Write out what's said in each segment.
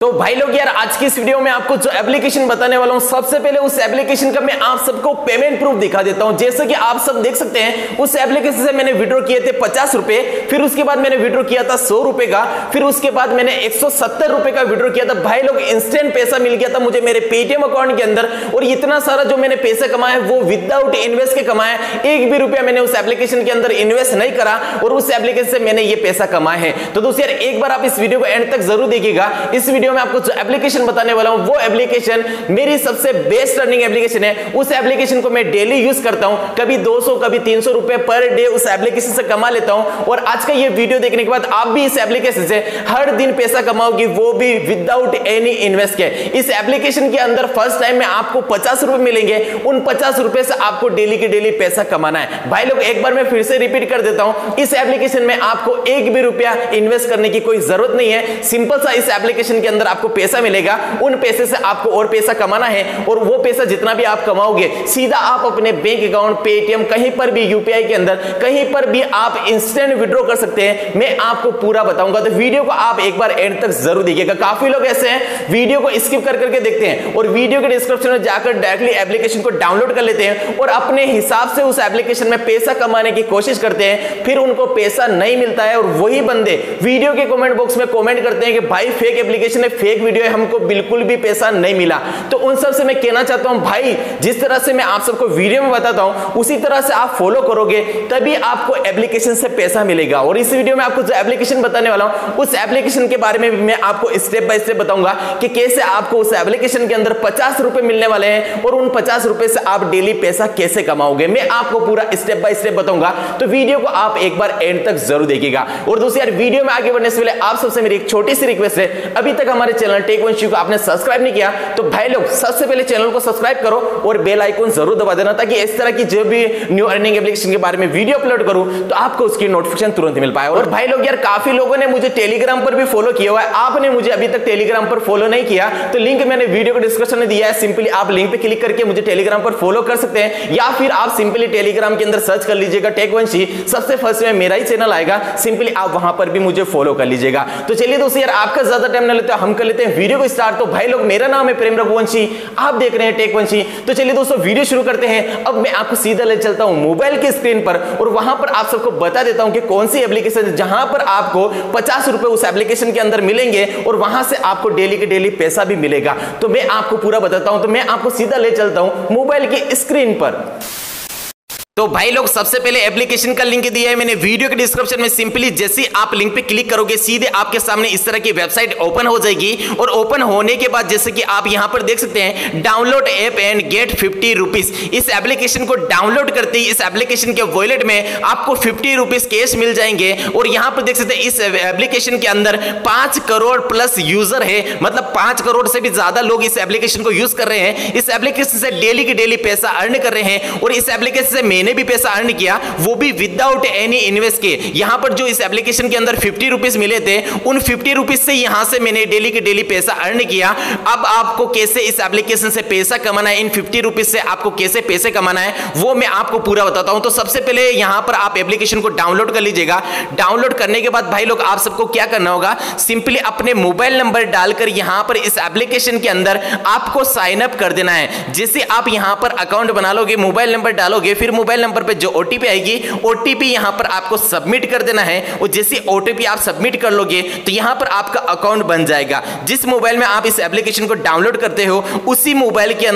तो भाई लोग यार आज की इस वीडियो में आपको जो एप्लीकेशन बताने वाला हूं, सबसे पहले उस एप्लीकेशन का मैं आप सबको पेमेंट प्रूफ दिखा देता हूं। जैसे कि आप सब देख सकते हैं उस एप्लीकेशन से मैंने विड्रॉ किए थे 50 रुपए, फिर उसके बाद मैंने विड्रॉ किया था 100 रुपए का, फिर उसके बाद मैंने 170 रुपए का विड्रॉ किया था। भाई लोग इंस्टेंट पैसा मिल गया था मुझे मेरे पेटीएम अकाउंट के अंदर, और इतना सारा जो मैंने पैसे कमाए वो विदाउट इन्वेस्ट के कमाए। एक भी रुपया मैंने उस एप्लीकेशन के अंदर इन्वेस्ट नहीं करा और उस एप्लीकेशन से मैंने ये पैसा कमाए हैं। तो दोस्तों यार एक बार आप इस वीडियो को एंड तक जरूर देखिएगा। इस वीडियो में आपको जो एप्लीकेशन बताने वाला हूं वो एप्लीकेशन मेरी सबसे बेस्ट अर्निंग एप्लीकेशन है। उस एप्लीकेशन को मैं डेली यूज करता हूं, कभी 200 कभी 300 रुपए पर डे उस एप्लीकेशन से कमा लेता हूं। और आज का ये वीडियो देखने के बाद आप भी इस एप्लीकेशन से हर दिन पैसा कमाओगे, वो भी विदाउट एनी इन्वेस्ट के। इस एप्लीकेशन के अंदर फर्स्ट टाइम में आपको 50 रुपए मिलेंगे, उन 50 रुपए से आपको डेली के डेली पैसा कमाना है। भाई लोग एक बार मैं फिर से रिपीट कर देता हूं, इस एप्लीकेशन में आपको एक भी रुपया इन्वेस्ट करने की कोई जरूरत नहीं है। सिंपल सा इस एप्लीकेशन के अंदर आपको पैसा मिलेगा, उन पैसे से आपको और पैसा कमाना है, और वो पैसा जितना भी आप कमाओगे सीधा आप अपने बैंक अकाउंट, पेटीएम, कहीं पर भी यूपीआई के अंदर कहीं पर भी आप इंस्टेंट विड्रॉ कर सकते हैं। मैं आपको पूरा बताऊंगा, तो वीडियो को आप एक बार एंड तक जरूर देखिएगा। काफी लोग ऐसे हैं वीडियो को स्किप कर करके देखते हैं और वीडियो के डिस्क्रिप्शन में जाकर डायरेक्टली एप्लीकेशन को डाउनलोड कर लेते हैं और अपने हिसाब से उस एप्लीकेशन में पैसा कमाने की कोशिश करते हैं, फिर उनको पैसा नहीं मिलता है। और वही बंदे वीडियो के कमेंट बॉक्स में कमेंट करते हैं कि भाई फेक एप्लीकेशन है, फेक वीडियो है, हमको बिल्कुल भी पैसा नहीं मिला। तो उन सब से मैं कहना चाहता हूं भाई, जिस तरह से मैं आप सबको वीडियो में बताता हूं उसी तरह से आप फॉलो करोगे तभी आपको एप्लीकेशन से पैसा मिलेगा। और इस वीडियो में आपको जो एप्लीकेशन बताने वाला हूं उस एप्लीकेशन के बारे में भी मैं आपको स्टेप बाय स्टेप बताऊंगा कि कैसे आपको उस एप्लीकेशन के अंदर 50 रुपए मिलने वाले हैं और उन 50 रुपए से आप डेली पैसा कैसे कमाओगे, मैं आपको पूरा स्टेप बाय स्टेप बताऊंगा। तो वीडियो को आप एक बार एंड तक जरूर देखिएगा। और दोस्तों यार वीडियो में आगे बढ़ने से पहले आप सबसे मेरी एक छोटी सी रिक्वेस्ट है, अभी तक हमारे चैनल टेकवंशी को आपने सब्सक्राइब नहीं किया तो भाई लोग सबसे पहले चैनल को सब्सक्राइब करो और बेल आइकन जरूर दबा देना, ताकि इस तरह की जो भी न्यू अर्निंग एप्लीकेशन के बारे में वीडियो अपलोड करूं तो आपको उसकी नोटिफिकेशन तुरंत मिल पाए। और भाई लोग यार काफी लोगों ने मुझे टेलीग्राम पर भी फॉलो किया हुआ है, आपने मुझे अभी तक टेलीग्राम पर फॉलो नहीं किया तो लिंक मैंने वीडियो के डिस्क्रिप्शन में दिया है, सिंपली आप लिंक पे क्लिक करके मुझे टेलीग्राम पर फॉलो कर सकते हैं, या फिर आप सिंपली टेलीग्राम के अंदर सर्च कर लीजिएगा टेकवंशी, सबसे फर्स्ट में मेरा ही चैनल आएगा, सिंपली आप वहां पर भी मुझे फॉलो कर लीजिएगा। तो चलिए दोस्तों यार आपका ज्यादा टाइम न लेते हम कर लेते हैं वीडियो को स्टार्ट। तो भाई लोग मेरा नाम है प्रेम रघुवंशी, आप देख रहे हैं टेकवंशी। तो चलिए दोस्तों वीडियो शुरू करते हैं। अब मैं आपको सीधा ले चलता हूं मोबाइल की स्क्रीन पर और वहां पर आप सबको बता देता हूं कि कौन सी एप्लीकेशन है जहां पर आपको 50 रुपए उस एप्लीकेशन के अंदर मिलेंगे और वहां से आपको डेली के डेली पैसा भी मिलेगा। तो मैं आपको पूरा बताता हूं, तो मैं आपको सीधा ले चलता हूं मोबाइल की स्क्रीन पर। तो भाई लोग सबसे पहले एप्लीकेशन का लिंक दिया है मैंने वीडियो के डिस्क्रिप्शन में, सिंपली जैसे आप लिंक पे क्लिक करोगे सीधे आपके सामने इस तरह की वेबसाइट ओपन हो जाएगी। और ओपन होने के बाद जैसे कि आप यहां पर देख सकते हैं download app and get 50 rupees. इस एप्लीकेशन को डाउनलोड करते ही इस एप्लीकेशन के वॉलेट में आपको 50 रुपीज कैश मिल जाएंगे। और यहां पर देख सकते हैं इस एप्लीकेशन के अंदर 5 करोड़ प्लस यूजर है, मतलब 5 करोड़ से भी ज्यादा लोग इस एप्लीकेशन को यूज कर रहे हैं। इस एप्लीकेशन से डेली की डेली पैसा अर्न कर रहे हैं और इस एप्लीकेशन से मैंने भी पैसा अर्न किया, वो भी विदाउट एनी इन्वेस्ट के। यहां पर जो इस एप्लीकेशन के अंदर 50 रुपीज मिले थे उन 50 रुपीज से यहां से मैंने डेली के डेली पैसा अर्न किया। अब आपको कैसे इस एप्लीकेशन से पैसा कमाना है, इन 50 रुपीज से आपको कैसे पैसे कमाना है वो मैं आपको पूरा बताता हूं। तो सबसे पहले यहां पर आप एप्लीकेशन को डाउनलोड कर लीजिएगा। डाउनलोड करने के बाद भाई लोग आप सबको क्या करना होगा, सिंपली अपने मोबाइल नंबर डालकर यहां पर इस एप्लीकेशन के अंदर आपको साइन अप कर देना है। जैसे आप यहां पर अकाउंट बना लोगे, मोबाइल नंबर डालोगे, फिर मोबाइल नंबर पे जो ओटीपी आएगी ओटीपी यहां पर आपको सबमिट कर देना है। और जैसे ओटीपी आप सबमिट कर लोगे तो यहां पर आपका अकाउंट बन जाएगा। जिस मोबाइल में आप इस एप्लीकेशन को डाउनलोड करते हो उसी मोबाइल के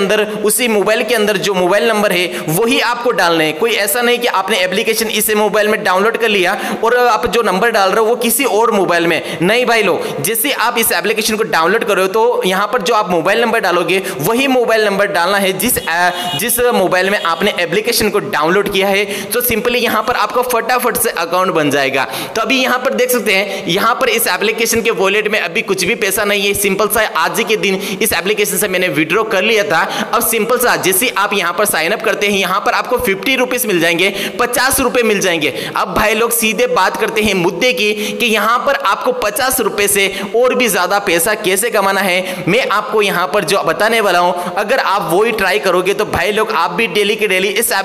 अंदर जो मोबाइल नंबर है वही आपको डालना है। कोई ऐसा नहीं कि आपने एप्लीकेशन इस मोबाइल में डाउनलोड कर लिया और आप जो नंबर डाल रहे हो वो किसी और मोबाइल में, नहीं भाई लोग। जैसे आप इस एप्लीकेशन को डाउनलोड करो तो यहां पर जो आप मोबाइल नंबर डालोगे वही मोबाइल नंबर डालना है जिस मोबाइल में आपने एप्लीकेशन को डाउनलोड किया है। तो सिंपली यहां पर आपका फटाफट से अकाउंट बन जाएगा। तो अभी यहां पर देख सकते हैं यहां पर इस एप्लीकेशन के वॉलेट में अभी कुछ भी पैसा नहीं है। सिंपल सा आज ही के दिन इस एप्लीकेशन से मैंने विड्रॉ कर लिया था। अब सिंपल सा जैसे आप यहां पर साइन अप करते हैं यहां पर आपको 50 रुपीज मिल जाएंगे, 50 रुपए मिल जाएंगे। अब भाई लोग सीधे बात करते हैं मुद्दे की कि यहां पर आपको 50 रुपए से और भी ज्यादा पैसा कैसे कमाना है। मैं आपको यहां पर जो बताने वाला हूं, अगर आप वो ही ट्राई करोगे तो भाई लोग आप भी डेली के डेली इस एप्लीकेशन से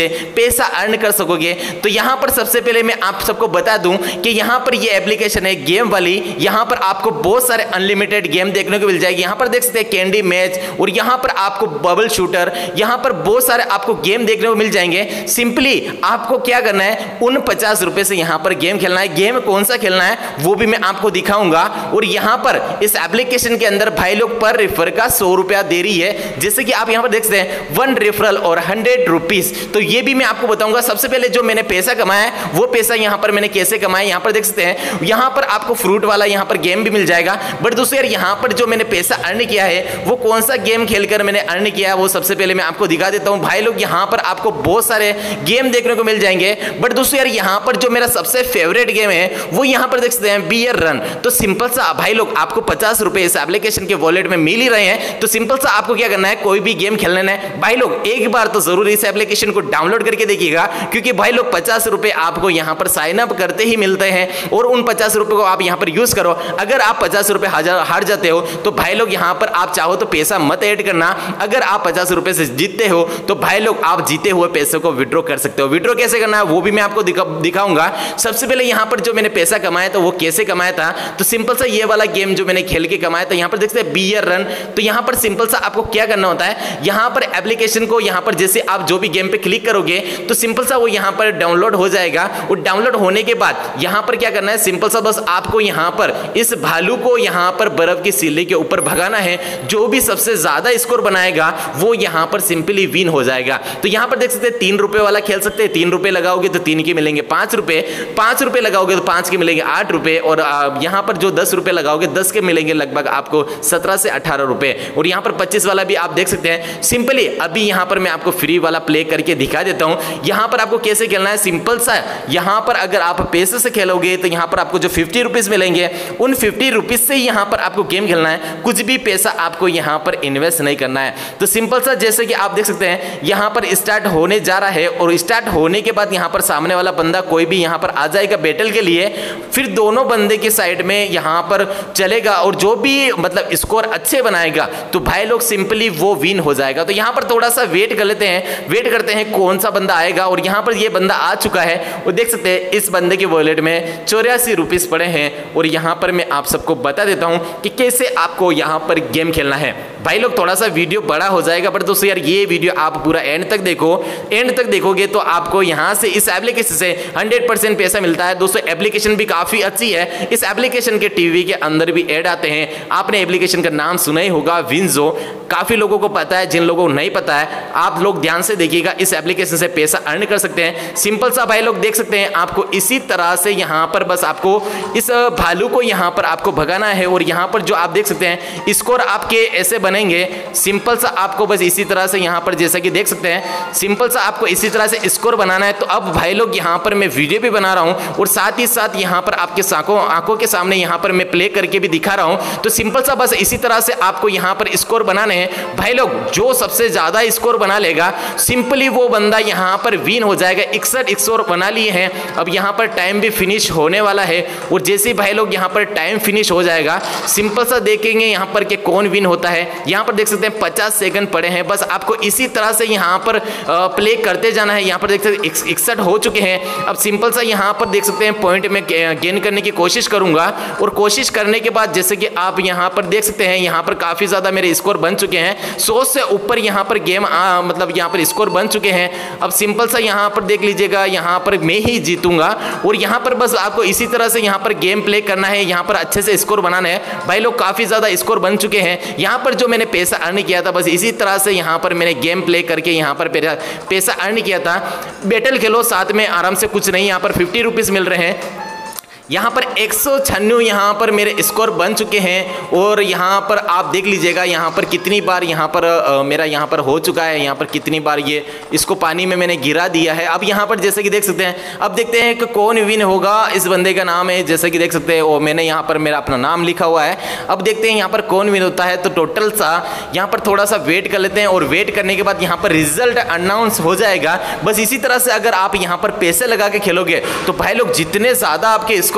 से पैसा अर्न कर सकोगे। तो यहाँ पर सबसे पहले मैं आप सबको बता दूं कि यहाँ पर ये एप्लीकेशन है गेम वाली, यहाँ पर आपको बहुत सारे अनलिमिटेड गेम देखने को मिल जाएगी। यहाँ पर देख सकते हैं कैंडी मैच, और यहाँ पर आपको बबल शूटर, यहाँ पर बहुत सारे आपको गेम देखने को मिल जाएंगे। सिंपली आपको क्या करना है, उन 50 रुपए से यहाँ पर गेम खेलना है। गेम कौन सा खेलना है वो भी मैं आपको दिखाऊंगा। और यहाँ पर इस एप्लीकेशन के अंदर भाई लोग पर रेफर का 100 रुपया दे रही है, जैसे कि आप यहाँ पर देख सकते हैं 1 रेफरल और 100 रुपीज। तो ये भी मैं आपको बताऊंगा। सबसे पहले जो मैंने पैसा कमाया है वो पैसा यहाँ पर मैंने कैसे कमाया, यहाँ पर देख सकते हैं। यहाँ पर आपको फ्रूट वाला यहाँ पर गेम भी मिल जाएगा। बट दोस्तों यार यहाँ पर जो मैंने पैसा अर्न किया है वो कौन सा गेम खेलकर मैंने अर्न किया है वो सबसे पहले मैं आपको दिखा देता हूँ। भाई लोग यहाँ पर आपको बहुत सारे गेम देखने को मिल जाएंगे। बट दोस्तों यार यहाँ पर जो मेरा सबसे फेवरेट गेम है वो यहाँ पर देख सकते हैं बियर रन। तो सिंपल सा भाई लोग आपको 50 रुपए इस एप्लीकेशन के वॉलेट में मिल ही रहे हैं। तो सिंपल सा आपको क्या करना है, कोई भी गेम खेलना है भाई लोग एक बार तो जरूर इस एप्लीकेशन को डाउनलोड करके देखिएगा, क्योंकि भाई लोग 50 रुपए आपको यहाँ पर साइन अप करते ही मिलते हैं। और उन 50 रुपए को आप यहाँ पर यूज करो। अगर आप 50 रुपए हार जाते हो तो भाई लोग यहाँ पर आप चाहो तो पैसा मत ऐड करना। अगर आप 50 रुपए से जीतते हो तो भाई लोग आप जीते हुए पैसे को विड्रॉ कर सकते हो। विड्रॉ कैसे करना है वो भी मैं आपको दिखाऊंगा। सबसे पहले यहाँ पर जो मैंने पैसा कमाया था वो कैसे कमाया था, तो सिंपल सा ये वाला गेम जो मैंने खेल के कमाया था, यहाँ पर देखते हैं बियर रन। तो यहाँ पर सिंपल सा आपको क्या करना होता है, यहाँ पर एप्लीकेशन को यहाँ पर जैसे आप जो भी गेम पे क्लिक करोगे तो सिंपल सा वो यहाँ पर डाउनलोड हो जाएगा। और डाउनलोड होने के बाद यहाँ पर क्या करना है, सिंपल सा बस आपको यहाँ पर इस भालू को यहाँ पर बर्फ की सीले के ऊपर भगाना है। जो भी सबसे ज्यादा स्कोर बनाएगा वो यहाँ पर सिंपली विन हो जाएगा। तो यहाँ पर देख सकते हैं 3 रुपए वाला खेल सकते हैं। 3 रुपए लगाओगे तो 3 के मिलेंगे 5 रुपए, 5 रुपए लगाओगे तो 5 के मिलेंगे 8 रुपए, और यहाँ पर जो 10 रुपए लगाओगे 10 के मिलेंगे लगभग आपको 17 से 18 रुपए। और यहाँ पर 25 वाला भी आप देख सकते हैं। सिंपली अभी यहाँ पर मैं आपको फ्री वाला प्ले करके दिखा देता हूँ। यहाँ पर आपको कैसे खेलना है, सिंपल सा यहाँ पर अगर आप पैसे से खेलोगे तो यहाँ पर आपको जो 50 रुपीज मिलेंगे उन 50 रुपीज से यहाँ पर आपको गेम खेलना है। कुछ भी पैसा आपको यहाँ पर इन्वेस्ट नहीं करना है। तो सिंपल सा जैसे कि आप देख सकते हैं यहाँ पर स्टार्ट होने जा रहा है, और स्टार्ट होने के बाद यहाँ पर सामने वाला बंदा कोई भी यहाँ पर आ जाएगा बैटल के लिए। फिर दोनों बंदे के साइड में यहाँ पर चलेगा, और जो भी मतलब स्कोर अच्छे बनाएगा तो भाई लोग सिंपली वो विन हो जाएगा। तो यहाँ पर थोड़ा सा वेट कर लेते हैं, वेट करते हैं कौन सा बंदा आएगा। और यहाँ पर ये बंदा आ चुका है, और देख सकते हैं इस बंदे के वॉलेट में 84 रुपीज पड़े हैं। और यहाँ पर मैं आप सबको बता देता हूँ कि कैसे आपको यहाँ पर गेम खेलना है। भाई लोग थोड़ा सा वीडियो बड़ा हो जाएगा, पर दोस्तों यार ये वीडियो आप पूरा एंड तक देखो। एंड तक देखोगे तो आपको यहाँ से इस एप्लीकेशन से 100% पैसा मिलता है। दोस्तों एप्लीकेशन भी काफी अच्छी है। इस एप्लीकेशन के टीवी के अंदर भी ऐड आते हैं। आपने एप्लीकेशन का नाम सुना ही होगा, विंजो। काफी लोगों को पता है, जिन लोगों को नहीं पता है आप लोग ध्यान से देखिएगा। इस एप्लीकेशन से पैसा अर्न कर सकते हैं। सिंपल सा भाई लोग देख सकते हैं, आपको इसी तरह से यहाँ पर बस आपको इस भालू को यहाँ पर आपको भगाना है। और यहाँ पर जो आप देख सकते हैं स्कोर आपके ऐसे बनेंगे। सिंपल सा आपको बस इसी तरह से यहाँ पर जैसा कि देख सकते हैं, सिंपल सा आपको इसी तरह से स्कोर बनाना है। तो अब भाई लोग यहाँ पर मैं वीडियो भी बना रहा हूँ, और साथ ही साथ यहाँ पर आपके आंखों के सामने यहाँ पर मैं प्ले करके भी दिखा रहा हूँ। तो सिंपल सा बस इसी तरह से आपको यहाँ पर स्कोर बनाने हैं। भाई लोग जो सबसे ज्यादा स्कोर बना लेगा सिंपली वो बंदा यहाँ पर विन हो जाएगा। 61 स्कोर बना लिए हैं। अब यहाँ पर टाइम भी फिनिश होने वाला है, और जैसे ही भाई लोग यहाँ पर टाइम फिनिश हो जाएगा सिंपल सा देखेंगे यहाँ पर कि कौन विन होता है। यहाँ पर देख सकते हैं 50 सेकंड पड़े हैं। बस आपको इसी तरह से यहाँ पर प्ले करते जाना है। यहाँ पर देख सकते हैं 61 हो चुके हैं। अब सिंपल सा यहाँ पर देख सकते हैं पॉइंट में गेन करने की कोशिश करूंगा, और कोशिश करने के बाद जैसे कि आप यहाँ पर देख सकते हैं यहाँ पर काफी ज्यादा मेरे स्कोर बन चुके हैं। 100 से ऊपर यहाँ पर गेम मतलब यहाँ पर स्कोर बन चुके हैं। अब सिंपल सा यहाँ पर देख लीजिएगा, यहाँ पर मैं ही जीतूंगा। और यहाँ पर बस आपको इसी तरह से यहाँ पर गेम प्ले करना है, यहाँ पर अच्छे से स्कोर बनाना है। भाई लोग काफी ज्यादा स्कोर बन चुके हैं। यहाँ पर जो मैंने पैसा अर्न किया था बस इसी तरह से यहाँ पर मैंने गेम प्ले करके यहाँ पर पैसा अर्न किया था। बैटल खेलो साथ में आराम से, कुछ नहीं। यहाँ पर 50 रुपीज मिल रहे हैं। यहाँ पर 196 यहाँ पर मेरे स्कोर बन चुके हैं। और यहाँ पर आप देख लीजिएगा यहाँ पर कितनी बार यहाँ पर मेरा यहाँ पर हो चुका है। यहाँ पर कितनी बार ये इसको पानी में मैंने गिरा दिया है। अब यहाँ पर जैसे कि देख सकते हैं, अब देखते हैं कि कौन विन होगा। इस बंदे का नाम है जैसे कि देख सकते हैं, और मैंने यहाँ पर मेरा अपना नाम लिखा हुआ है। अब देखते हैं यहाँ पर कौन विन होता है। तो टोटल सा यहाँ पर थोड़ा सा वेट कर लेते हैं, और वेट करने के बाद यहाँ पर रिजल्ट अनाउंस हो जाएगा। बस इसी तरह से अगर आप यहाँ पर पैसे लगा के खेलोगे तो भाई लोग जितने ज़्यादा आपके स्कोर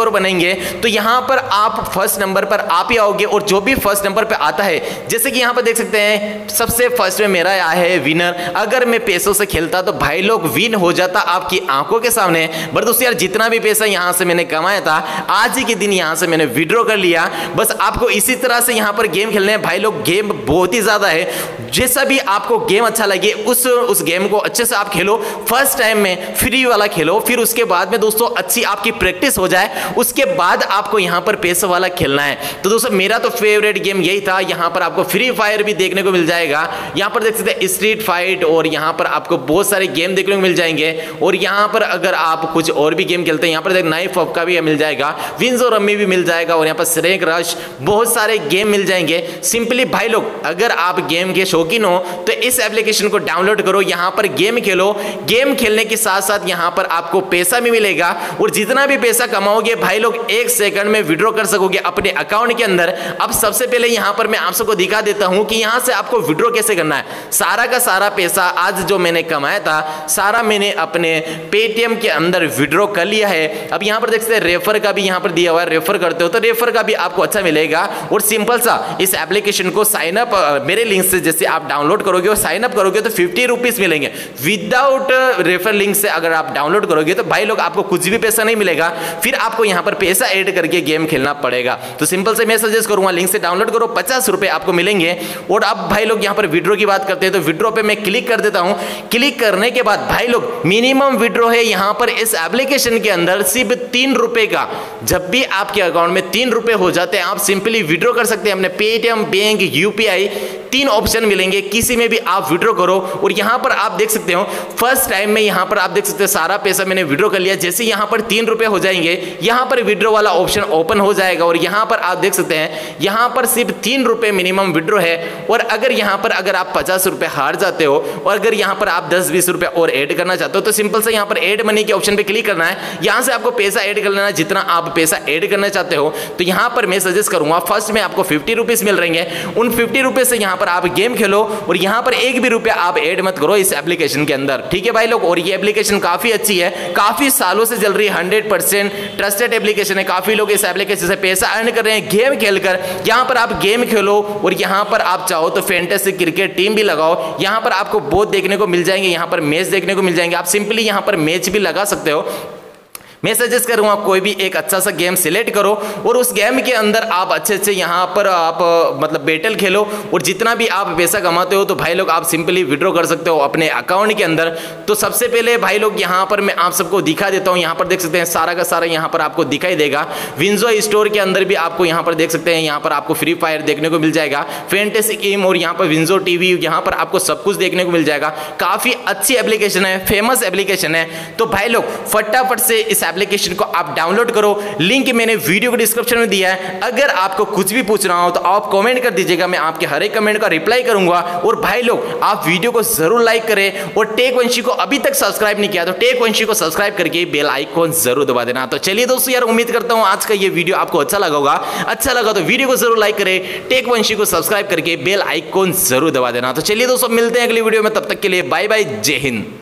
स्कोर बनेंगे तो यहां पर आप फर्स्ट नंबर पर आप ही आओगे और जो भी फर्स्ट नंबर पे आता है, जैसे कि यहां पर देख सकते हैं सबसे फर्स्ट में मेरा आया है विनर। अगर मैं पैसों से खेलता तो भाई लोग विन हो जाता आपकी आंखों के सामने। बट दोस्तों यार जितना भी पैसा यहां से मैंने कमाया था आज ही के दिन यहां से मैंने विड्रॉ कर लिया। बस आपको इसी तरह से यहां पर गेम खेलने हैं भाई लोग, गेम बहुत ही ज्यादा है। जैसा भी आपको गेम अच्छा लगे उस गेम को अच्छे से आप खेलो। फर्स्ट टाइम में फ्री वाला खेलो, फिर उसके बाद में दोस्तों अच्छी आपकी प्रैक्टिस हो जाए, उसके बाद आपको यहां पर पैसे वाला खेलना है। तो दोस्तों मेरा तो फेवरेट गेम यही था। यहां पर आपको फ्री फायर भी देखने को मिल जाएगा, यहां पर देख सकते हैं स्ट्रीट फाइट, और यहां पर आपको बहुत सारे गेम देखने को मिल जाएंगे। और यहां पर अगर आप कुछ और भी गेम खेलते हैं, यहां पर देख नाइफ ऑफ का भी मिल जाएगा, विंस और रम्मी भी मिल जाएगा, और यहां पर स्नेक रश, बहुत सारे गेम मिल जाएंगे। सिंपली भाई लोग अगर आप गेम के शौकीन हो तो इस एप्लीकेशन को डाउनलोड करो, यहां पर गेम खेलो। गेम खेलने के साथ साथ यहां पर आपको पैसा भी मिलेगा, और जितना भी पैसा कमाओगे भाई लोग 1 सेकंड में विड्रॉ कर सकोगे अपने अकाउंट के अंदर। अब सबसे पहले यहां पर मैं आप सबको दिखा देता हूं कि यहां से आपको विड्रॉ कैसे करना है। सारा का सारा पैसा आज जो मैंने कमाया था सारा मैंने अपने पेटीएम के अंदर विड्रॉ कर लिया है। अब यहां पर देख सकते हैं रेफर का भी यहां पर दिया हुआ है, रेफर करते हो तो रेफर का भी आपको अच्छा मिलेगा। और सिंपल सा इस एप्लीकेशन को साइन अप मेरे लिंक से जैसे आप डाउनलोड करोगे और साइन अप करोगे तो 50 रुपीज मिलेंगे। विदाउट रेफर लिंक से अगर आप डाउनलोड करोगे तो भाई लोग आपको कुछ भी पैसा नहीं मिलेगा, फिर आपको यहां पर पैसा ऐड करके गेम खेलना पड़ेगा। तो सिंपल से मैं सजेस्ट करूंगा लिंक से डाउनलोड करो, 50 रुपए आपको मिलेंगे। और अब भाई लोग यहां पर विड्रॉ की बात करते हैं तो विड्रॉ पे मैं क्लिक कर देता हूं। क्लिक करने के बाद भाई लोग मिनिमम विड्रॉ है यहां पर इस एप्लीकेशन के अंदर सिर्फ 3 रुपए का। जब भी आपके अकाउंट में 3 रुपए हो जाते हैं आप सिंपली विड्रॉ कर सकते हैं अपने पेटीएम, बैंक, यूपीआई, 3 ऑप्शन मिलेंगे, किसी में भी आप विड्रॉ करो। और यहां पर आप देख सकते हो फर्स्ट टाइम में यहां पर आप देख सकते हैं सारा पैसा मैंने विड्रॉ कर लिया। जैसे यहां पर 3 रुपए हो जाएंगे यहां पर विड्रॉ वाला ऑप्शन ओपन हो जाएगा, और यहां पर आप देख सकते हैं यहां पर सिर्फ 3 रुपए मिनिमम विड्रॉ है। और अगर यहां पर अगर आप 50 रुपए हार जाते हो और अगर यहां पर आप 10-20 रुपए और ऐड करना चाहते हो तो सिंपल से यहां पर ऐड मनी के ऑप्शन पे क्लिक करना है। यहां से आपको पैसा ऐड कर लेना जितना आप पैसा ऐड करना चाहते हो। तो यहां पर मैं सजेस्ट करूंगा फर्स्ट में आपको 50 रुपीज मिल रहे हैं, उन 50 रुपए से यहां पर आप गेम खेलो और यहां पर 1 भी रुपया आप ऐड मत करो इस एप्लीकेशन के अंदर, ठीक है भाई लोग। और ये एप्लीकेशन काफी अच्छी है, काफी सालों से चल रही है, 100% ट्रस्टेड एप्लीकेशन है। काफी लोग इस एप्लीकेशन से पैसा अर्न कर रहे हैं गेम खेलकर। यहां पर आप गेम खेलो और यहां पर आप चाहो तो फैंटेसी क्रिकेट टीम भी लगाओ, यहां पर आपको बहुत देखने को मिल जाएंगे, यहां पर मैच देखने को मिल जाएंगे। आप सिंपली यहां पर मैच भी लगा सकते हो। मैं सजेस्ट करूंगा कोई भी एक अच्छा सा गेम सिलेक्ट करो और उस गेम के अंदर आप अच्छे से यहां पर आप मतलब बैटल खेलो, और जितना भी आप पैसा कमाते हो तो भाई लोग आप सिंपली विड्रॉ कर सकते हो अपने अकाउंट के अंदर। तो सबसे पहले भाई लोग यहां पर मैं आप सबको दिखा देता हूं, यहां पर देख सकते हैं सारा का सारा यहां पर आपको दिखाई देगा। विंजो स्टोर के अंदर भी आपको यहां पर देख सकते हैं, यहां पर आपको फ्री फायर देखने को मिल जाएगा, फैंटेसी गेम, और यहां पर विंजो टीवी, यहां पर आपको सब कुछ देखने को मिल जाएगा। काफी अच्छी एप्लीकेशन है, फेमस एप्लीकेशन है। तो भाई लोग फटाफट से इस एप्लीकेशन को आप डाउनलोड करो, लिंक मैंने वीडियो को डिस्क्रिप्शन में दिया है। अगर आपको कुछ भी पूछना हो तो आप कमेंट कर दीजिएगा, मैं आपके हर एक कमेंट का रिप्लाई करूंगा। और भाई लोग आप वीडियो को जरूर लाइक करें, और टेक वंशी को अभी तक सब्सक्राइब नहीं किया तो टेक वंशी को सब्सक्राइब करके बेल आइकॉन जरूर दबा देना। तो चलिए दोस्तों यार, उम्मीद करता हूं आज का ये वीडियो आपको अच्छा लगा होगा। अच्छा लगा तो वीडियो को जरूर लाइक करें, टेक वंशी को सब्सक्राइब करके बेल आइकॉन जरूर दबा देना। तो चलिए दोस्तों मिलते हैं अगली वीडियो में, तब तक के लिए बाय बाय, जय हिंद।